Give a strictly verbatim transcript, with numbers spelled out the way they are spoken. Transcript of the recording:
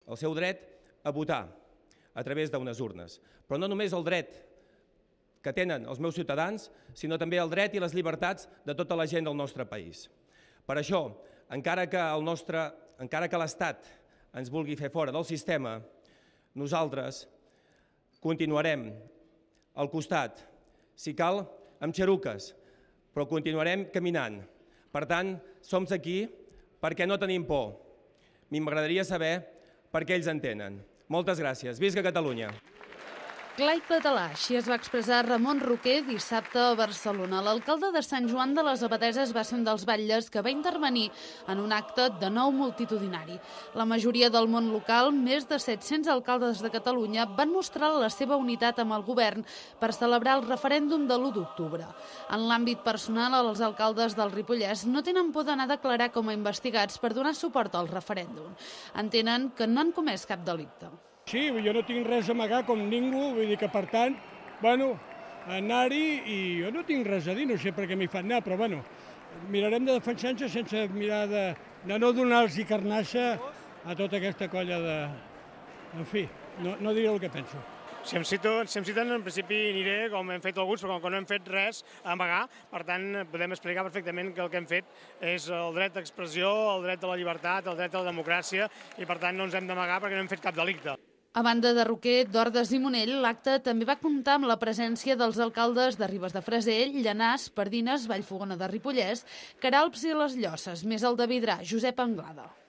El seu dret a votar a través d'unes urnes. Però no només el dret que tenen els meus ciutadans, sinó també el dret i les llibertats de tota la gent del nostre país. Per això, encara que el nostre, encara que l'Estat ens vulgui fer fora del sistema, nosaltres continuarem al costat, si cal, amb xeruques, però continuarem caminant. Per tant, som aquí perquè no tenim por. M'agradaria saber per què ells en tenen. Moltes gràcies. Visca Catalunya! Clar i català, així es va expressar Ramon Roquer dissabte a Barcelona. L'alcalde de Sant Joan de les Abadesses va ser un dels batlles que va intervenir en un acte de nou multitudinari. La majoria del món local, més de set-cents alcaldes de Catalunya, van mostrar la seva unitat amb el govern per celebrar el referèndum de l'u d'octubre. En l'àmbit personal, els alcaldes del Ripollès no tenen por d'anar a declarar com a investigats per donar suport al referèndum. Entenen que no han comès cap delicte. Sí, jo no tinc res a amagar com ningú, vull dir que per tant, bueno, anar-hi i jo no tinc res a dir, no sé per què m'hi fan anar, però bueno, mirarem de defensar-nos sense mirar de, de no donar-los carnassa a tota aquesta colla de... En fi, no, no diré el que penso. Si em, cito, si em citen, en principi aniré com hem fet alguns, però com que no hem fet res a amagar, per tant, podem explicar perfectament que el que hem fet és el dret d'expressió, el dret a la llibertat, el dret a la democràcia, i per tant no ens hem d'amagar perquè no hem fet cap delicte. A banda de Roquer, d'Ordes i Monell, l'acte també va comptar amb la presència dels alcaldes de Ribes de Freser, Llanars, Pardines, Vallfogona de Ripollès, Queralbs i les Llosses, més el de Vidrà, Josep Anglada.